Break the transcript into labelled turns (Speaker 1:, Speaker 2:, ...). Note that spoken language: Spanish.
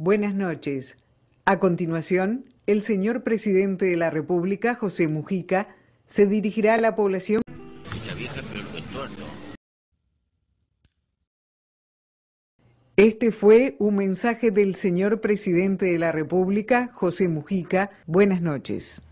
Speaker 1: Buenas noches. A continuación, el señor presidente de la República, José Mujica, se dirigirá a la población.
Speaker 2: Esta vieja peor que el tuerto.
Speaker 1: Este fue un mensaje del señor presidente de la República, José Mujica. Buenas noches.